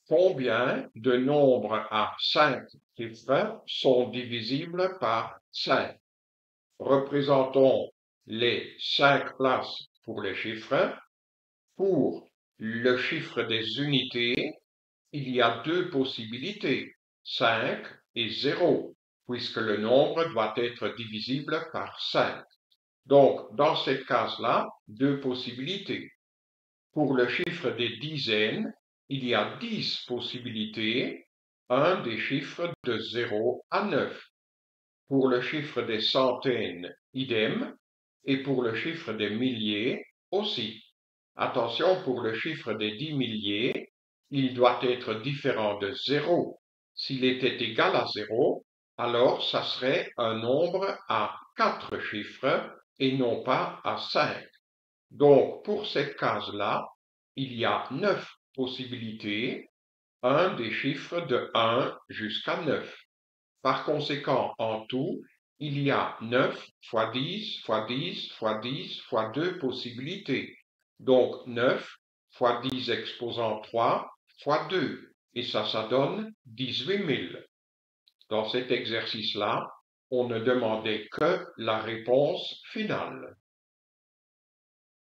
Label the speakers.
Speaker 1: Combien de nombres à 5 chiffres sont divisibles par 5? Représentons les 5 places pour les chiffres. Pour le chiffre des unités, il y a deux possibilités, 5 et 0, puisque le nombre doit être divisible par 5. Donc, dans cette case-là, deux possibilités. Pour le chiffre des dizaines, il y a 10 possibilités, un des chiffres de 0 à 9. Pour le chiffre des centaines, idem, et pour le chiffre des milliers aussi. Attention, pour le chiffre des 10 milliers, il doit être différent de 0. S'il était égal à 0, alors ça serait un nombre à 4 chiffres et non pas à 5. Donc, pour cette case-là, il y a 9 possibilités, un des chiffres de 1 jusqu'à 9. Par conséquent, en tout, il y a 9 fois 10 fois 10 fois 10 fois 2 possibilités. Donc 9 fois 10 exposant 3 fois 2. Et ça donne 18 000. Dans cet exercice-là, on ne demandait que la réponse finale.